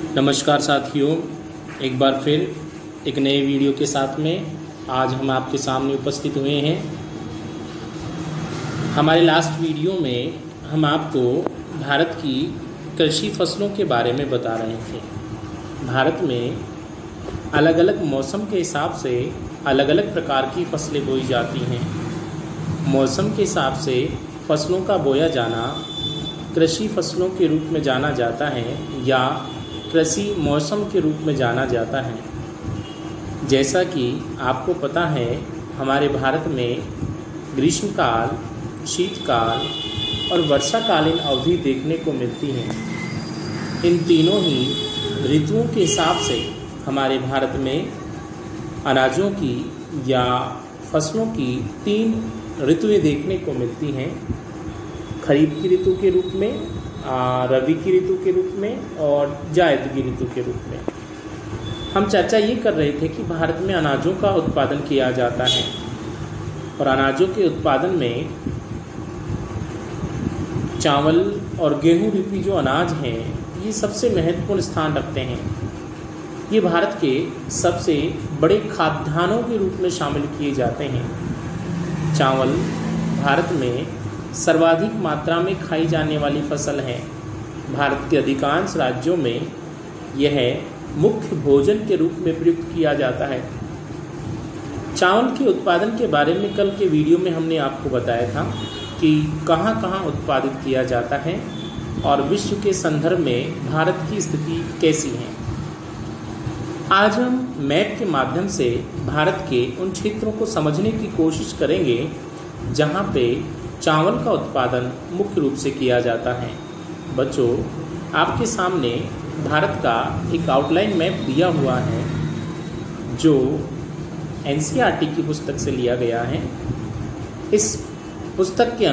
नमस्कार साथियों, एक बार फिर एक नए वीडियो के साथ में आज हम आपके सामने उपस्थित हुए हैं। हमारे लास्ट वीडियो में हम आपको भारत की कृषि फसलों के बारे में बता रहे थे। भारत में अलग अलग मौसम के हिसाब से अलग अलग प्रकार की फसलें बोई जाती हैं। मौसम के हिसाब से फसलों का बोया जाना कृषि फसलों के रूप में जाना जाता है या कृषि मौसम के रूप में जाना जाता है। जैसा कि आपको पता है, हमारे भारत में ग्रीष्मकाल, शीतकाल और वर्षाकालीन अवधि देखने को मिलती है। इन तीनों ही ऋतुओं के हिसाब से हमारे भारत में अनाजों की या फसलों की 3 ऋतुएं देखने को मिलती हैं। खरीफ की ऋतु के रूप में, रबी की ऋतु के रूप में और जायद की ऋतु के रूप में। हम चर्चा ये कर रहे थे कि भारत में अनाजों का उत्पादन किया जाता है और अनाजों के उत्पादन में चावल और गेहूं रूपी जो अनाज हैं ये सबसे महत्वपूर्ण स्थान रखते हैं। ये भारत के सबसे बड़े खाद्यान्नों के रूप में शामिल किए जाते हैं। चावल भारत में सर्वाधिक मात्रा में खाई जाने वाली फसल है। भारत के अधिकांश राज्यों में यह मुख्य भोजन के रूप में प्रयुक्त किया जाता है। चावल के उत्पादन के बारे में कल के वीडियो में हमने आपको बताया था कि कहां कहां उत्पादित किया जाता है और विश्व के संदर्भ में भारत की स्थिति कैसी है। आज हम मैप के माध्यम से भारत के उन क्षेत्रों को समझने की कोशिश करेंगे जहां पे चावल का उत्पादन मुख्य रूप से किया जाता है। बच्चों, आपके सामने भारत का एक आउटलाइन मैप दिया हुआ है जो एनसीईआरटी की पुस्तक से लिया गया है। इस पुस्तक के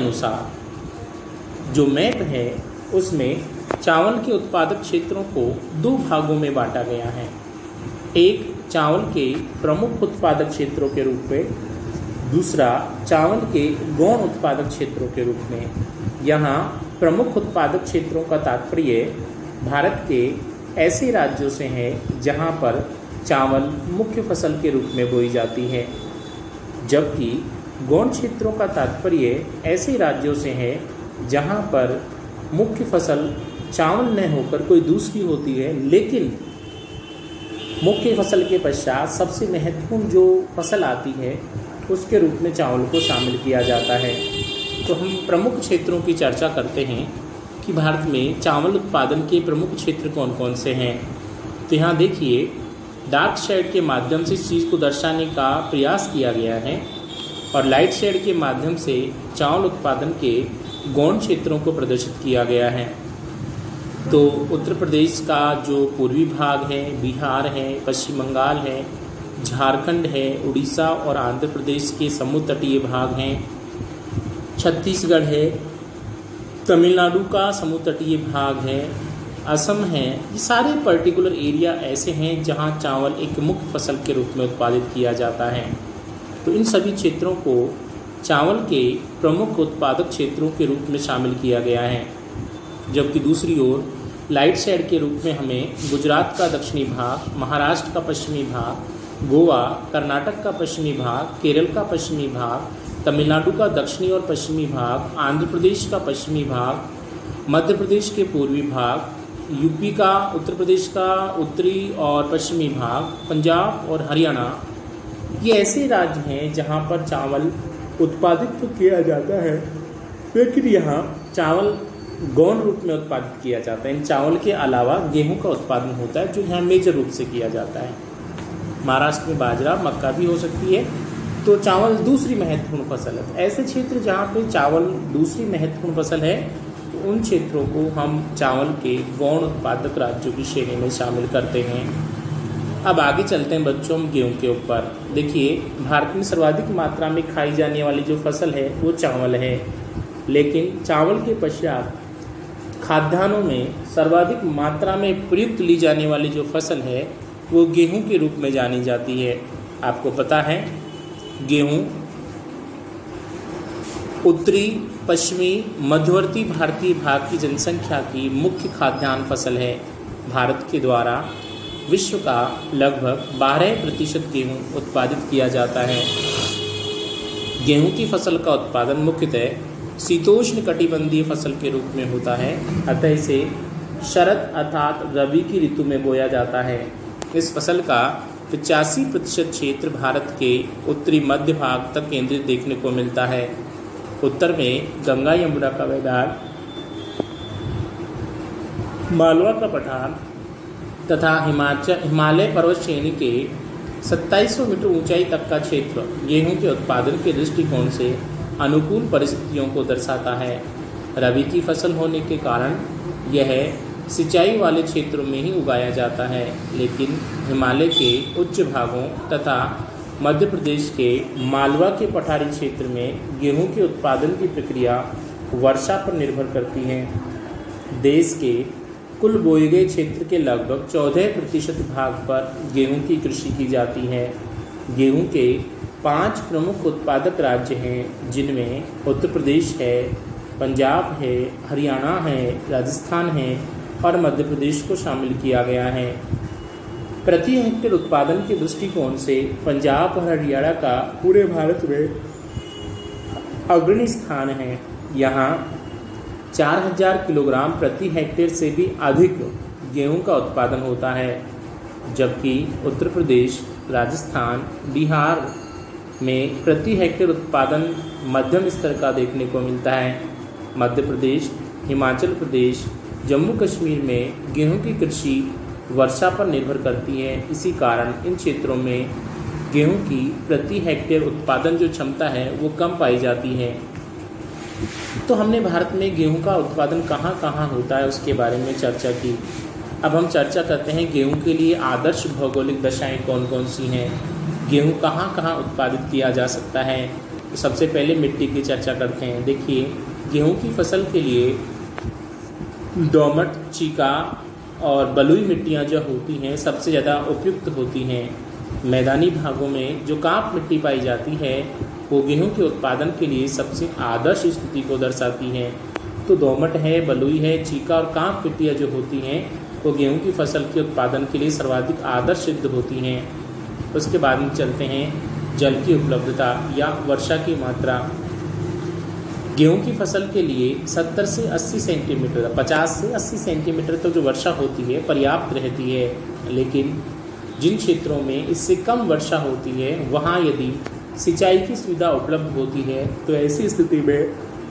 अनुसार जो मैप है उसमें चावल के उत्पादक क्षेत्रों को 2 भागों में बांटा गया है। एक चावल के प्रमुख उत्पादक क्षेत्रों के रूप में, दूसरा चावल के गौण उत्पादक क्षेत्रों के रूप में। यहाँ प्रमुख उत्पादक क्षेत्रों का तात्पर्य भारत के ऐसे राज्यों से है जहाँ पर चावल मुख्य फसल के रूप में बोई जाती है, जबकि गौण क्षेत्रों का तात्पर्य ऐसे राज्यों से है जहाँ पर मुख्य फसल चावल न होकर कोई दूसरी होती है, लेकिन मुख्य फसल के पश्चात सबसे महत्वपूर्ण जो फसल आती है उसके रूप में चावल को शामिल किया जाता है। तो हम प्रमुख क्षेत्रों की चर्चा करते हैं कि भारत में चावल उत्पादन के प्रमुख क्षेत्र कौन कौन से हैं। तो यहाँ देखिए, डार्क शेड के माध्यम से इस चीज़ को दर्शाने का प्रयास किया गया है और लाइट शेड के माध्यम से चावल उत्पादन के गौण क्षेत्रों को प्रदर्शित किया गया है। तो उत्तर प्रदेश का जो पूर्वी भाग है, बिहार है, पश्चिम बंगाल है, झारखंड है, उड़ीसा और आंध्र प्रदेश के समुद्र तटीय भाग हैं, छत्तीसगढ़ है, तमिलनाडु का समुद्र तटीय भाग है, असम है। ये सारे पर्टिकुलर एरिया ऐसे हैं जहां चावल एक मुख्य फसल के रूप में उत्पादित किया जाता है। तो इन सभी क्षेत्रों को चावल के प्रमुख उत्पादक क्षेत्रों के रूप में शामिल किया गया है। जबकि दूसरी ओर लाइट शेड के रूप में हमें गुजरात का दक्षिणी भाग, महाराष्ट्र का पश्चिमी भाग, गोवा, कर्नाटक का पश्चिमी भाग, केरल का पश्चिमी भाग, तमिलनाडु का दक्षिणी और पश्चिमी भाग, आंध्र प्रदेश का पश्चिमी भाग, मध्य प्रदेश के पूर्वी भाग, यूपी का, उत्तर प्रदेश का उत्तरी और पश्चिमी भाग, पंजाब और हरियाणा, ये ऐसे राज्य हैं जहां पर चावल उत्पादित तो किया जाता है, लेकिन यहाँ चावल गौण रूप में उत्पादित किया जाता है। इन चावल के अलावा गेहूं का उत्पादन होता है जो यहाँ मेजर रूप से किया जाता है। महाराष्ट्र में बाजरा, मक्का भी हो सकती है। तो चावल दूसरी महत्वपूर्ण फसल है। ऐसे क्षेत्र जहाँ पे चावल दूसरी महत्वपूर्ण फसल है, तो उन क्षेत्रों को हम चावल के गौण उत्पादक राज्यों की श्रेणी में शामिल करते हैं। अब आगे चलते हैं बच्चों, हम गेहूँ के ऊपर। देखिए, भारत में सर्वाधिक मात्रा में खाई जाने वाली जो फसल है वो चावल है, लेकिन चावल के पश्चात खाद्यान्नों में सर्वाधिक मात्रा में प्रयुक्त ली जाने वाली जो फसल है वो गेहूं के रूप में जानी जाती है। आपको पता है, गेहूं उत्तरी, पश्चिमी, मध्यवर्ती भारतीय भाग की जनसंख्या की मुख्य खाद्यान्न फसल है। भारत के द्वारा विश्व का लगभग 12% गेहूँ उत्पादित किया जाता है। गेहूँ की फसल का उत्पादन मुख्यतः शीतोष्ण कटिबंधीय फसल के रूप में होता है, अतः इसे शरद अर्थात रबी की ऋतु में बोया जाता है। इस फसल का 85% क्षेत्र भारत के उत्तरी मध्य भाग तक केंद्रित देखने को मिलता है। उत्तर में गंगा यमुना का मैदान, मालवा का पठार तथा हिमालय पर्वत श्रेणी के 2700 मीटर ऊंचाई तक का क्षेत्र गेहूं के उत्पादन के दृष्टिकोण से अनुकूल परिस्थितियों को दर्शाता है। रबी की फसल होने के कारण यह सिंचाई वाले क्षेत्रों में ही उगाया जाता है, लेकिन हिमालय के उच्च भागों तथा मध्य प्रदेश के मालवा के पठारी क्षेत्र में गेहूं के उत्पादन की प्रक्रिया वर्षा पर निर्भर करती है। देश के कुल बोए गए क्षेत्र के लगभग 14% भाग पर गेहूं की कृषि की जाती है। गेहूं के 5 प्रमुख उत्पादक राज्य हैं, जिनमें उत्तर प्रदेश है, पंजाब है, हरियाणा है, राजस्थान है और मध्य प्रदेश को शामिल किया गया है। प्रति हेक्टेयर उत्पादन के दृष्टिकोण से पंजाब और हरियाणा का पूरे भारत में अग्रणी स्थान है। यहाँ 4000 किलोग्राम प्रति हेक्टेयर से भी अधिक गेहूं का उत्पादन होता है, जबकि उत्तर प्रदेश, राजस्थान, बिहार में प्रति हेक्टेयर उत्पादन मध्यम स्तर का देखने को मिलता है। मध्य प्रदेश, हिमाचल प्रदेश, जम्मू कश्मीर में गेहूं की कृषि वर्षा पर निर्भर करती है। इसी कारण इन क्षेत्रों में गेहूं की प्रति हेक्टेयर उत्पादन जो क्षमता है वो कम पाई जाती है। तो हमने भारत में गेहूं का उत्पादन कहाँ कहाँ होता है उसके बारे में चर्चा की। अब हम चर्चा करते हैं गेहूं के लिए आदर्श भौगोलिक दशाएं कौन कौन सी हैं, गेहूं कहाँ कहाँ उत्पादित किया जा सकता है। तो सबसे पहले मिट्टी की चर्चा करते हैं। देखिए, गेहूं की फसल के लिए दोमट, चीका और बलुई मिट्टियाँ जो होती हैं सबसे ज़्यादा उपयुक्त होती हैं। मैदानी भागों में जो कांप मिट्टी पाई जाती है वो गेहूं के उत्पादन के लिए सबसे आदर्श स्थिति को दर्शाती हैं। तो दोमट है, बलुई है, चीका और कांप मिट्टियाँ जो होती हैं वो गेहूं की फसल के उत्पादन के लिए सर्वाधिक आदर्श सिद्ध होती हैं। उसके बाद में चलते हैं जल की उपलब्धता या वर्षा की मात्रा। गेहूं की फसल के लिए 70 से 80 सेंटीमीटर, 50 से 80 सेंटीमीटर तक जो वर्षा होती है पर्याप्त रहती है, लेकिन जिन क्षेत्रों में इससे कम वर्षा होती है वहाँ यदि सिंचाई की सुविधा उपलब्ध होती है तो ऐसी स्थिति में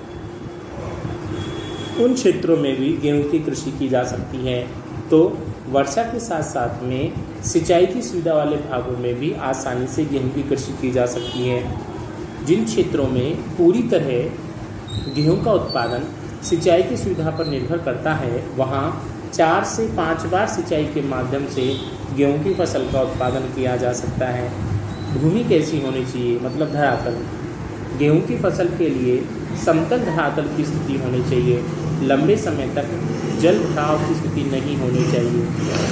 उन क्षेत्रों में भी गेहूं की कृषि की जा सकती है। तो वर्षा के साथ साथ में सिंचाई की सुविधा वाले भागों में भी आसानी से गेहूं की कृषि की जा सकती है। जिन क्षेत्रों में पूरी तरह गेहूं का उत्पादन सिंचाई की सुविधा पर निर्भर करता है वहाँ 4 से 5 बार सिंचाई के माध्यम से गेहूं की फसल का उत्पादन किया जा सकता है। भूमि कैसी होनी चाहिए, मतलब धरातल। गेहूं की फसल के लिए समतल धरातल की स्थिति होनी चाहिए, लंबे समय तक जल उठाव की स्थिति नहीं होनी चाहिए।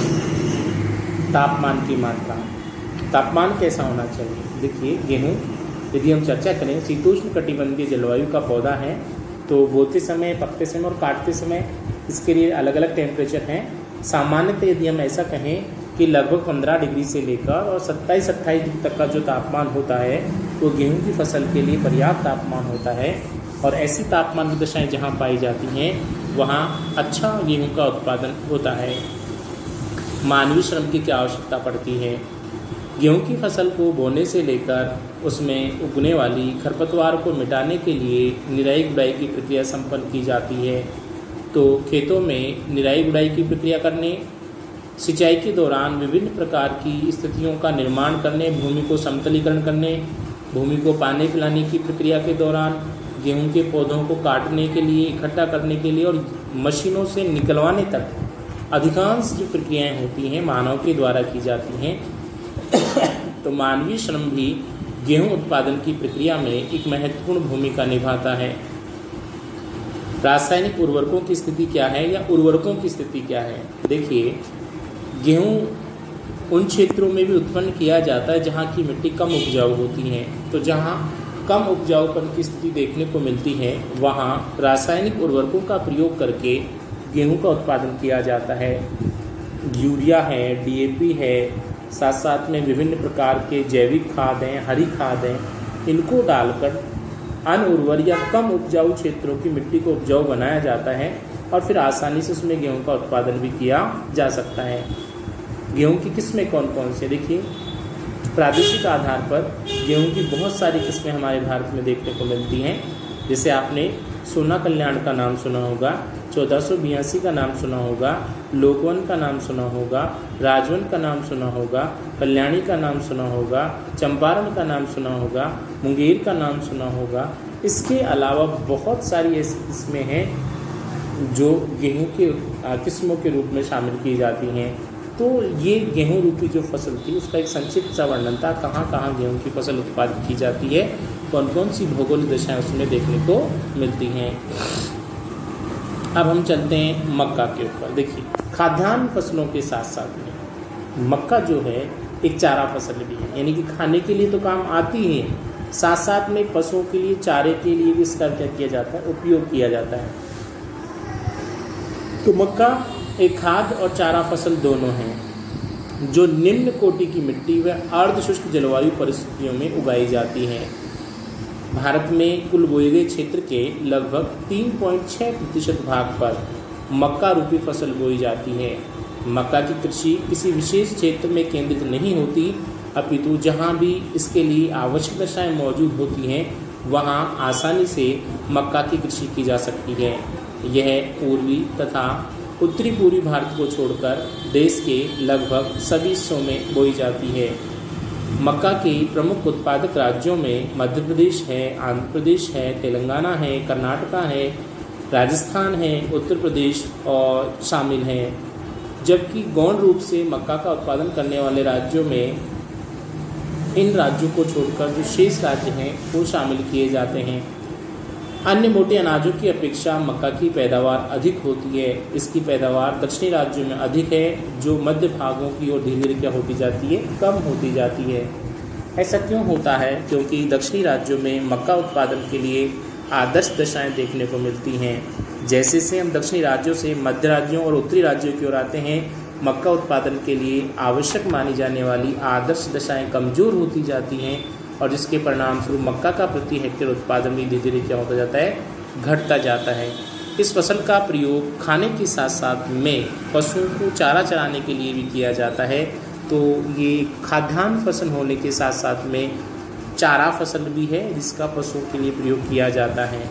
तापमान की मात्रा, तापमान कैसा होना चाहिए। देखिए, गेहूं यदि हम चर्चा करें शीतोष्ण कटिबंधीय जलवायु का पौधा है, तो बोते समय, पकते समय और काटते समय इसके लिए अलग अलग टेम्परेचर हैं। सामान्यतः यदि हम ऐसा कहें कि लगभग 15 डिग्री से लेकर और 27-28 डिग्री तक का जो तापमान होता है वो गेहूं की फसल के लिए पर्याप्त तापमान होता है। और ऐसी तापमान की दशाएँ जहाँ पाई जाती हैं वहाँ अच्छा गेहूं का उत्पादन होता है। मानवीय श्रम की क्या आवश्यकता पड़ती है। गेहूं की फसल को बोने से लेकर उसमें उगने वाली खरपतवार को मिटाने के लिए निराई गुड़ाई की प्रक्रिया संपन्न की जाती है। तो खेतों में निराई गुड़ाई की प्रक्रिया करने, सिंचाई के दौरान विभिन्न प्रकार की स्थितियों का निर्माण करने, भूमि को समतलीकरण करने, भूमि को पानी पिलाने की प्रक्रिया के दौरान गेहूं के पौधों को काटने के लिए, इकट्ठा करने के लिए और मशीनों से निकलवाने तक अधिकांश जो प्रक्रियाएं होती हैं मानव के द्वारा की जाती हैं। तो मानवीय श्रम भी गेहूं उत्पादन की प्रक्रिया में एक महत्वपूर्ण भूमिका निभाता है। रासायनिक उर्वरकों की स्थिति क्या है या उर्वरकों की स्थिति क्या है। देखिए, गेहूं उन क्षेत्रों में भी उत्पन्न किया जाता है जहां की मिट्टी कम उपजाऊ होती है। तो जहां कम उपजाऊपन की स्थिति देखने को मिलती है वहां रासायनिक उर्वरकों का प्रयोग करके गेहूं का उत्पादन किया जाता है। यूरिया है, डीएपी है, साथ साथ में विभिन्न प्रकार के जैविक खाद हैं, हरी खाद हैं, इनको डालकर अनउर्वर या कम उपजाऊ क्षेत्रों की मिट्टी को उपजाऊ बनाया जाता है और फिर आसानी से उसमें गेहूं का उत्पादन भी किया जा सकता है। गेहूं की किस्में कौन कौन सी? देखिए, प्रादेशिक आधार पर गेहूं की बहुत सारी किस्में हमारे भारत में देखने को मिलती हैं। जैसे आपने सोना कल्याण का नाम सुना होगा, 1482 का नाम सुना होगा, लोकवन का नाम सुना होगा, राजवन का नाम सुना होगा, कल्याणी का नाम सुना होगा, चंपारण का नाम सुना होगा, मुंगेर का नाम सुना होगा। इसके अलावा बहुत सारी ऐसी किस्में हैं जो गेहूं के किस्मों के रूप में शामिल की जाती हैं। तो ये गेहूं रूपी जो फसल थी उसका एक संक्षिप्त सा वर्णन था, कहाँ कहाँ गेहूं की फसल उत्पादित की जाती है, कौन कौन सी भौगोलिक दशाएं उसमें देखने को मिलती हैं। अब हम चलते हैं मक्का के ऊपर। देखिए, खाद्यान्न फसलों के साथ साथ में मक्का जो है एक चारा फसल भी है, यानी कि खाने के लिए तो काम आती ही है, साथ साथ में पशुओं के लिए चारे के लिए भी इसका क्या किया जाता है, उपयोग किया जाता है। तो मक्का एक खाद्य और चारा फसल दोनों हैं जो निम्न कोटि की मिट्टी व अर्धशुष्क जलवायु परिस्थितियों में उगाई जाती हैं। भारत में कुल बोए गए क्षेत्र के लगभग 3.6% भाग पर मक्का रूपी फसल बोई जाती है। मक्का की कृषि किसी विशेष क्षेत्र में केंद्रित नहीं होती, अपितु जहाँ भी इसके लिए आवश्यक दशाएं मौजूद होती हैं वहाँ आसानी से मक्का की कृषि की जा सकती है। यह पूर्वी तथा उत्तरी पूर्वी भारत को छोड़कर देश के लगभग सभी हिस्सों में बोई जाती है। मक्का के प्रमुख उत्पादक राज्यों में मध्य प्रदेश है, आंध्र प्रदेश है, तेलंगाना है, कर्नाटका है, राजस्थान है, उत्तर प्रदेश और शामिल हैं। जबकि गौण रूप से मक्का का उत्पादन करने वाले राज्यों में इन राज्यों को छोड़कर जो शेष राज्य हैं वो शामिल किए जाते हैं। अन्य मोटे अनाजों की अपेक्षा मक्का की पैदावार अधिक होती है। इसकी पैदावार दक्षिणी राज्यों में अधिक है, जो मध्य भागों की ओर धीरे धीरे क्या होती जाती है, कम होती जाती है। ऐसा क्यों होता है? क्योंकि दक्षिणी राज्यों में मक्का उत्पादन के लिए आदर्श दशाएं देखने को मिलती हैं। जैसे से हम दक्षिणी राज्यों से मध्य राज्यों और उत्तरी राज्यों की ओर आते हैं, मक्का उत्पादन के लिए आवश्यक मानी जाने वाली आदर्श दशाएं कमज़ोर होती जाती हैं और जिसके परिणाम स्वरूप मक्का का प्रति हेक्टेयर उत्पादन भी धीरे धीरे क्या होता जाता है, घटता जाता है। इस फसल का प्रयोग खाने के साथ साथ में पशुओं को चारा चराने के लिए भी किया जाता है। तो ये खाद्यान्न फसल होने के साथ साथ में चारा फसल भी है जिसका पशुओं के लिए प्रयोग किया जाता है।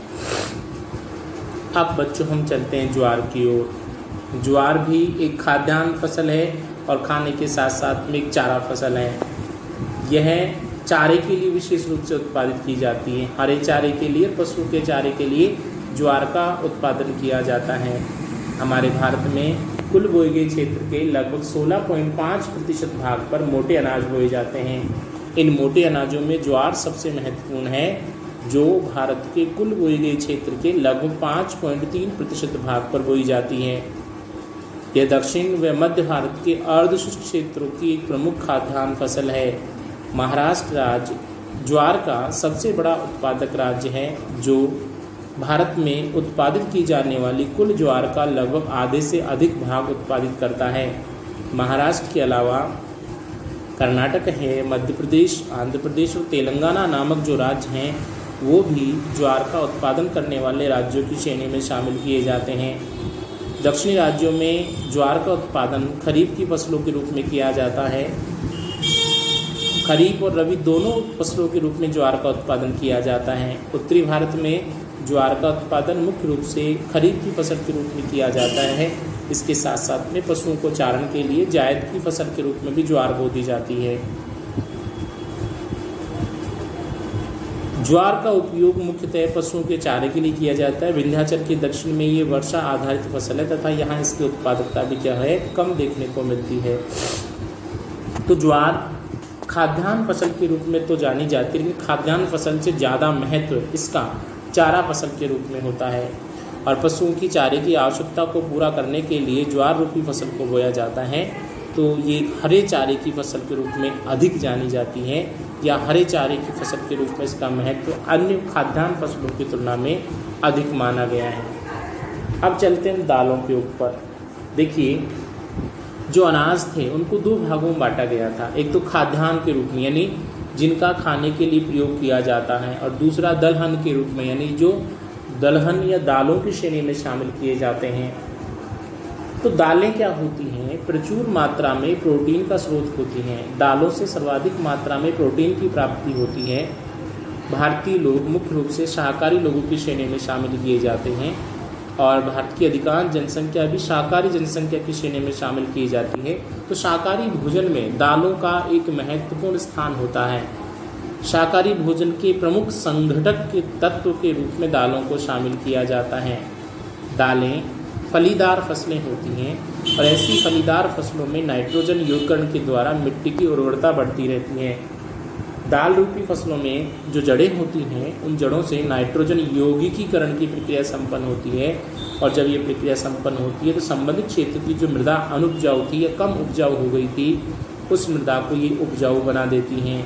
अब बच्चों हम चलते हैं ज्वार की ओर। ज्वार भी एक खाद्यान्न फसल है और खाने के साथ साथ में एक चारा फसल है। यह चारे के लिए विशेष रूप से उत्पादित की जाती है। हरे चारे के लिए, पशुओं के चारे के लिए ज्वार का उत्पादन किया जाता है। हमारे भारत में कुल बोए गए क्षेत्र के लगभग 16.5% भाग पर मोटे अनाज बोए जाते हैं। इन मोटे अनाजों में ज्वार सबसे महत्वपूर्ण है, जो भारत के कुल बोए गए क्षेत्र के लगभग 5.3% भाग पर बोई जाती है। यह दक्षिण व मध्य भारत के अर्धशुष्क क्षेत्रों की एक प्रमुख खाद्यान्न फसल है। महाराष्ट्र राज्य ज्वार का सबसे बड़ा उत्पादक राज्य है, जो भारत में उत्पादित की जाने वाली कुल ज्वार का लगभग आधे से अधिक भाग उत्पादित करता है। महाराष्ट्र के अलावा कर्नाटक है, मध्य प्रदेश, आंध्र प्रदेश और तेलंगाना नामक जो राज्य हैं वो भी ज्वार का उत्पादन करने वाले राज्यों की श्रेणी में शामिल किए जाते हैं। दक्षिणी राज्यों में ज्वार का उत्पादन खरीफ की फसलों के रूप में किया जाता है। खरीफ और रबी दोनों फसलों के रूप में ज्वार का उत्पादन किया जाता है। उत्तरी भारत में ज्वार का उत्पादन मुख्य रूप से खरीफ की फसल के रूप में किया जाता है। इसके साथ साथ में पशुओं को चारण के लिए जायद की फसल के रूप में भी ज्वार बो दी जाती है। ज्वार का उपयोग मुख्यतः पशुओं के चारे के लिए किया जाता है। विंध्याचल के दक्षिण में ये वर्षा आधारित फसल है तथा यहाँ इसकी उत्पादकता भी क्या है, कम देखने को मिलती है। तो ज्वार खाद्यान्न फसल के रूप में तो जानी जाती है, लेकिन खाद्यान्न फसल से ज़्यादा महत्व इसका चारा फसल के रूप में होता है और पशुओं की चारे की आवश्यकता को पूरा करने के लिए ज्वार रूपी फसल को बोया जाता है। तो ये हरे चारे की फसल के रूप में अधिक जानी जाती है या हरे चारे की फसल के रूप में इसका महत्व अन्य खाद्यान्न फसलों की तुलना में अधिक माना गया है। अब चलते हैं दालों के ऊपर। देखिए, जो अनाज थे उनको दो भागों में बांटा गया था। एक तो खाद्यान्न के रूप में यानी जिनका खाने के लिए प्रयोग किया जाता है, और दूसरा दलहन के रूप में यानी जो दलहन या दालों की श्रेणी में शामिल किए जाते हैं। तो दालें क्या होती हैं? प्रचुर मात्रा में प्रोटीन का स्रोत होती हैं। दालों से सर्वाधिक मात्रा में प्रोटीन की प्राप्ति होती है। भारतीय लोग मुख्य रूप से शाकाहारी लोगों की श्रेणी में शामिल किए जाते हैं और भारत की अधिकांश जनसंख्या भी शाकाहारी जनसंख्या की श्रेणी में शामिल की जाती है। तो शाकाहारी भोजन में दालों का एक महत्वपूर्ण स्थान होता है। शाकाहारी भोजन के प्रमुख संघटक के तत्व के रूप में दालों को शामिल किया जाता है। दालें फलीदार फसलें होती हैं और ऐसी फलीदार फसलों में नाइट्रोजन योगकरण के द्वारा मिट्टी की उर्वरता बढ़ती रहती है। दाल रूपी फसलों में जो जड़ें होती हैं उन जड़ों से नाइट्रोजन यौगिकीकरण की प्रक्रिया संपन्न होती है, और जब ये प्रक्रिया संपन्न होती है तो संबंधित क्षेत्र की जो मृदा अनुपजाऊ थी या कम उपजाऊ हो गई थी उस मृदा को ये उपजाऊ बना देती हैं।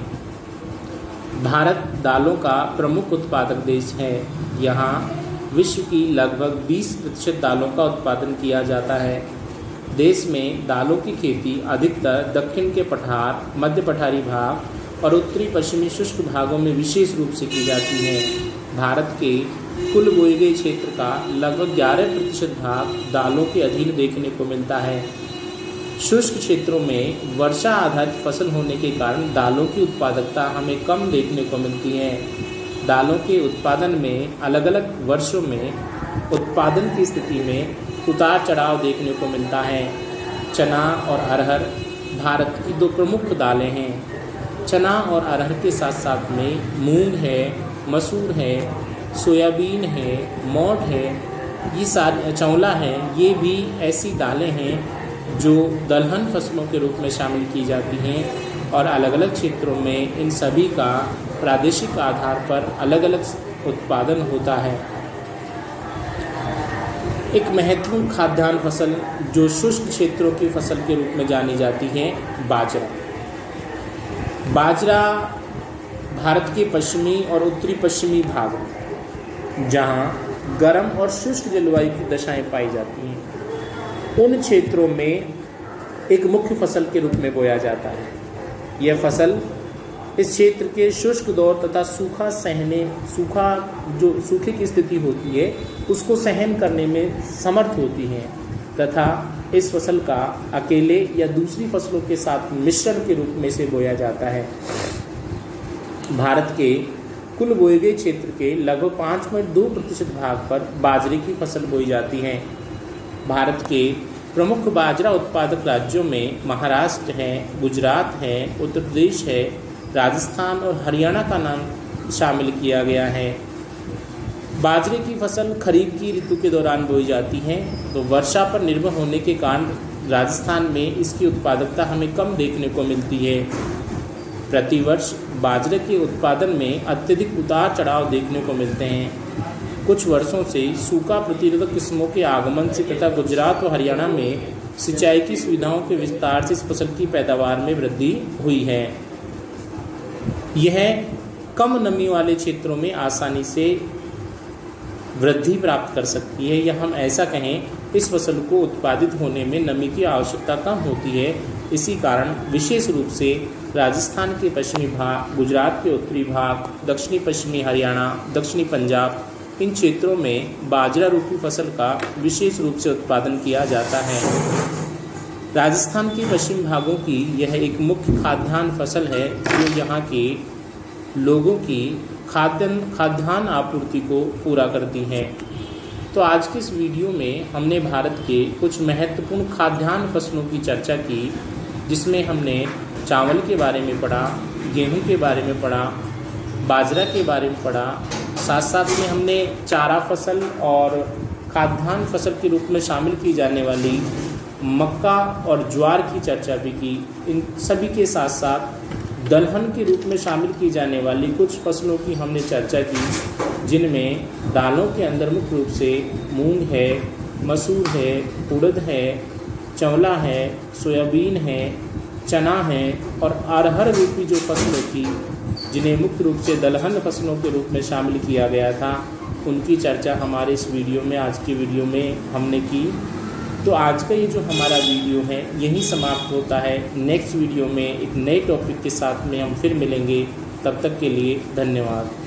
भारत दालों का प्रमुख उत्पादक देश है। यहाँ विश्व की लगभग 20% दालों का उत्पादन किया जाता है। देश में दालों की खेती अधिकतर दक्षिण के पठार, मध्य पठारी भाग और उत्तरी पश्चिमी शुष्क भागों में विशेष रूप से की जाती है। भारत के कुल बोए गए क्षेत्र का लगभग 11% भाग दालों के अधीन देखने को मिलता है। शुष्क क्षेत्रों में वर्षा आधारित फसल होने के कारण दालों की उत्पादकता हमें कम देखने को मिलती है। दालों के उत्पादन में अलग अलग वर्षों में उत्पादन की स्थिति में उतार चढ़ाव देखने को मिलता है। चना और अरहर भारत की दो प्रमुख दालें हैं। चना और अरहर के साथ साथ में मूंग है, मसूर है, सोयाबीन है, मोठ है, ये सारी चौला है, ये भी ऐसी दालें हैं जो दलहन फसलों के रूप में शामिल की जाती हैं और अलग अलग क्षेत्रों में इन सभी का प्रादेशिक आधार पर अलग अलग उत्पादन होता है। एक महत्वपूर्ण खाद्यान्न फसल जो शुष्क क्षेत्रों की फसल के रूप में जानी जाती है, बाजरा। बाजरा भारत के पश्चिमी और उत्तरी पश्चिमी भागों जहाँ गर्म और शुष्क जलवायु की दशाएं पाई जाती हैं उन क्षेत्रों में एक मुख्य फसल के रूप में बोया जाता है। यह फसल इस क्षेत्र के शुष्क दौर तथा सूखे की स्थिति होती है उसको सहन करने में समर्थ होती है तथा इस फसल का अकेले या दूसरी फसलों के साथ मिश्रण के रूप में से बोया जाता है। भारत के कुल बोए गए क्षेत्र के लगभग 5.2% भाग पर बाजरे की फसल बोई जाती है। भारत के प्रमुख बाजरा उत्पादक राज्यों में महाराष्ट्र है, गुजरात है, उत्तर प्रदेश है, राजस्थान और हरियाणा का नाम शामिल किया गया है। बाजरे की फसल खरीफ की ऋतु के दौरान बोई जाती है। तो वर्षा पर निर्भर होने के कारण राजस्थान में इसकी उत्पादकता हमें कम देखने को मिलती है। प्रतिवर्ष बाजरे के उत्पादन में अत्यधिक उतार चढ़ाव देखने को मिलते हैं। कुछ वर्षों से सूखा प्रतिरोधक किस्मों के आगमन से तथा गुजरात और हरियाणा में सिंचाई की सुविधाओं के विस्तार से इस फसल की पैदावार में वृद्धि हुई है। यह कम नमी वाले क्षेत्रों में आसानी से वृद्धि प्राप्त कर सकती है, या हम ऐसा कहें इस फसल को उत्पादित होने में नमी की आवश्यकता कम होती है। इसी कारण विशेष रूप से राजस्थान के पश्चिमी भाग, गुजरात के उत्तरी भाग, दक्षिणी पश्चिमी हरियाणा, दक्षिणी पंजाब, इन क्षेत्रों में बाजरा रूपी फसल का विशेष रूप से उत्पादन किया जाता है। राजस्थान के पश्चिमी भागों की यह एक मुख्य खाद्यान्न फसल है जो यहाँ के लोगों की खाद्यान्न आपूर्ति को पूरा करती है। तो आज के इस वीडियो में हमने भारत के कुछ महत्वपूर्ण खाद्यान्न फसलों की चर्चा की, जिसमें हमने चावल के बारे में पढ़ा, गेहूं के बारे में पढ़ा, बाजरा के बारे में पढ़ा, साथ साथ में हमने चारा फसल और खाद्यान्न फसल के रूप में शामिल की जाने वाली मक्का और ज्वार की चर्चा भी की। इन सभी के साथ साथ दलहन के रूप में शामिल की जाने वाली कुछ फसलों की हमने चर्चा की, जिनमें दालों के अंदर मुख्य रूप से मूंग है, मसूर है, उड़द है, चौला है, सोयाबीन है, चना है और अरहर रूपी जो फसलें थी जिन्हें मुख्य रूप से दलहन फसलों के रूप में शामिल किया गया था, उनकी चर्चा हमारे इस वीडियो में, आज की वीडियो में हमने की। तो आज का ये जो हमारा वीडियो है यहीं समाप्त होता है। नेक्स्ट वीडियो में एक नए टॉपिक के साथ में हम फिर मिलेंगे। तब तक के लिए धन्यवाद।